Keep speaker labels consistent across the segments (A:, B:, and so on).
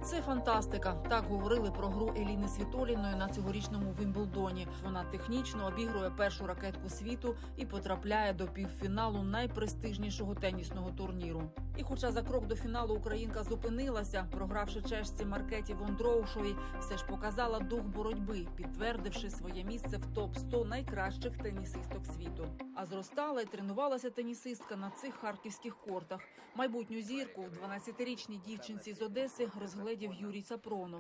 A: Це фантастика. Так говорили про гру Еліни Світоліної на цьогорічному Вімблдоні. Вона технічно обігрує першу ракетку світу і потрапляє до півфіналу найпрестижнішого тенісного турніру. І хоча за крок до фіналу українка зупинилася, програвши чешці Маркеті Вондроушовій, все ж показала дух боротьби, підтвердивши своє місце в топ-100 найкращих тенісисток світу. А зростала і тренувалася тенісистка на цих харківських кортах. Майбутню зірку в 12-річній дівчинці з Одеси розгледів Юрій Сапронов.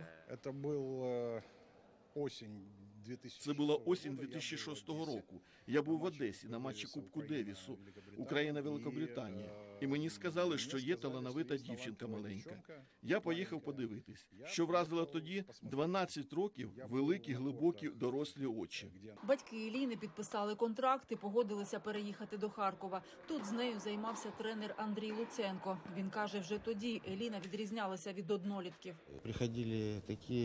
B: Це була осінь 2006 року. Я був в Одесі на матчі Кубку Девісу, Україна-Великобританія. І мені сказали, що є талановита дівчинка маленька. Я поїхав подивитись. Що вразило тоді? 12 років, великі, глибокі, дорослі очі.
A: Батьки Еліни підписали контракт і погодилися переїхати до Харкова. Тут з нею займався тренер Андрій Луценко. Він каже, вже тоді Еліна відрізнялася від однолітків.
B: Приходили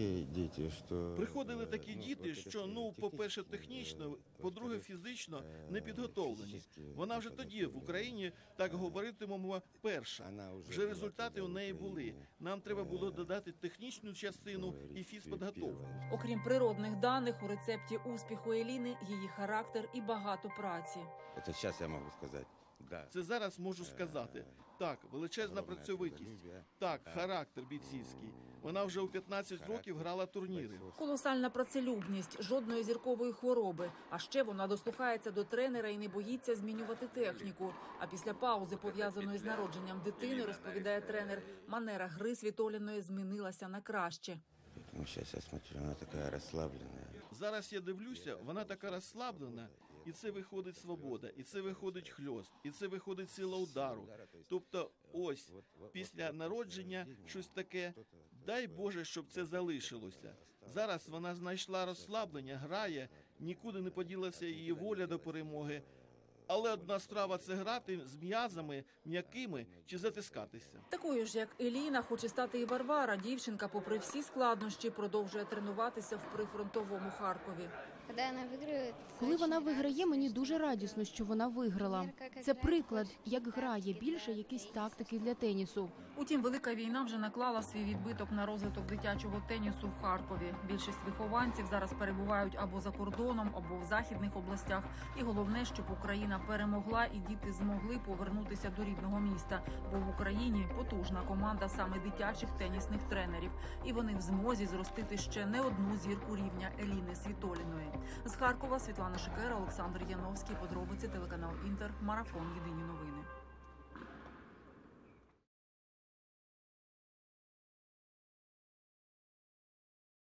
B: такі діти, що, по-перше, технічно, по-друге, фізично не підготовлені. Вона вже тоді в Україні, так говоритимемо, перша. Вже результати у неї були. Нам треба було додати технічну частину і фізпідготовку.
A: Окрім природних даних, у рецепті успіху Еліни її характер і багато праці.
C: Це зараз я можу сказати.
B: Це зараз можу сказати. Так, величезна працьовитість. Так, характер бійцівський. Вона вже у 15 років грала турніри.
A: Колосальна працелюбність, жодної зіркової хвороби. А ще вона дослухається до тренера і не боїться змінювати техніку. А після паузи, пов'язаної з народженням дитини, розповідає тренер, манера гри Світоліної змінилася на краще.
C: Зараз я смотрю, вона така розслаблена.
B: Зараз я дивлюся, вона така розслаблена, і це виходить свобода, і це виходить хльост, і це виходить сила удару. Тобто ось, після народження щось таке, дай Боже, щоб це залишилося. Зараз вона знайшла розслаблення, грає, нікуди не поділася її воля до перемоги. Але одна справа – це грати з м'язами м'якими чи затискатися.
A: Такою ж, як Еліна, хоче стати і Варвара. Дівчинка, попри всі складнощі, продовжує тренуватися в прифронтовому Харкові.
D: Коли вона виграє, мені дуже радісно, що вона виграла. Це приклад, як грає, більше якісь тактики для тенісу.
A: Утім, велика війна вже наклала свій відбиток на розвиток дитячого тенісу в Харкові. Більшість вихованців зараз перебувають або за кордоном, або в західних областях. І головне, щоб Україна перемогла і діти змогли повернутися до рідного міста. Бо в Україні потужна команда саме дитячих тенісних тренерів. І вони в змозі зростити ще не одну зірку рівня Еліни Світоліної. З Харкова Світлана Шикера, Олександр Яновський. Подробиці, телеканал Інтер. Марафон. Єдині новини.